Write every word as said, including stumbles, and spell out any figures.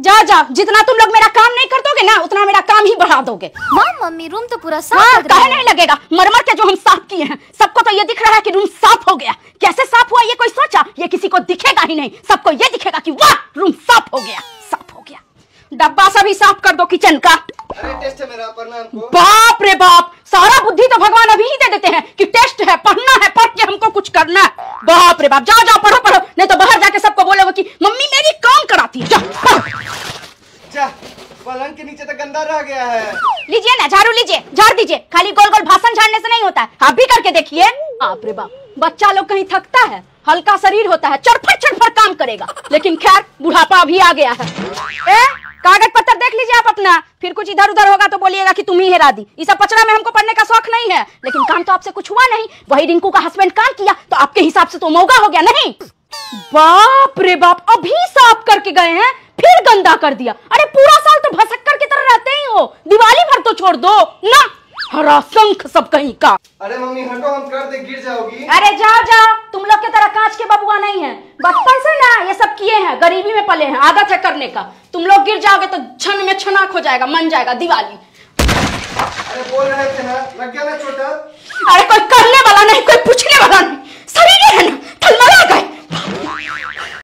जा जा, जितना तुम लोग मेरा काम नहीं कर दोगे ना उतना मेरा काम ही बढ़ा दोगे। माँ मम्मी रूम तो पूरा साफ हाँ, लग रहा काहे है। नहीं लगेगा, मरमर के जो हम साफ किए हैं सबको तो ये दिख रहा है कि रूम साफ हो गया। कैसे साफ हुआ ये कोई सोचा? ये किसी को दिखेगा ही नहीं, सबको ये दिखेगा कि वाह रूम साफ हो गया, साफ हो गया। डब्बा सभी साफ कर दो किचन का। अरे टेस्ट है मेरा, पढ़ना हमको। बाप रे बाप, सारा बुद्धि तो भगवान अभी ही दे देते हैं कि टेस्ट है, पढ़ना है, पढ़ के हमको कुछ करना है। बाप रे बाप, जाओ जाओ पढ़ो पढ़ो, नहीं तो बाहर जाके सबको बोलोगे कि मम्मी मेरी काम कराती है। जाओ जा, पलंग के नीचे तो गंदा रह गया है। लीजिए ना, झाड़ू लीजिए, झाड़ दीजिए। खाली गोल गोल भाषण झाड़ने से नहीं होता है, आप भी करके देखिए। बाप रे बाप, बच्चा लोग कहीं थकता है, हल्का शरीर होता है, चरफट चरफट काम करेगा, लेकिन खैर बुढ़ापा अभी आ गया है। ए, कागज पत्तर देख लीजिए आप अपना, फिर कुछ इधर उधर होगा तो बोलिएगा कि तुम ही हेरा दी। इस सब पचड़ा में हमको पढ़ने का शौक नहीं है, लेकिन काम तो आपसे कुछ हुआ नहीं। वही रिंकू का हस्बैंड काम किया तो आपके हिसाब से तो मौका हो गया नहीं। बाप रे बाप, अभी साफ करके गए हैं फिर गंदा कर दिया। अरे पूरा साल तो भसक्कर की तरह रहते ही हो, दिवाली भर तो छोड़ दो ना। हरा शंख सब कहीं का। अरे मम्मी हटो, हम कर दे, गिर जाओगी। अरे जाओ जाओ, तुम लोग की तरह कांच के बबुआ नहीं है, बचपन से ना ये सब किए हैं, गरीबी में पले हैं, आदत है करने का। तुम लोग गिर जाओगे तो क्षण में छनाक हो जाएगा, मन जाएगा दिवाली। अरे बोल रहे थे ना, लग गया ना चोट। अरे कोई करने वाला नहीं, कोई पूछने वाला नहीं।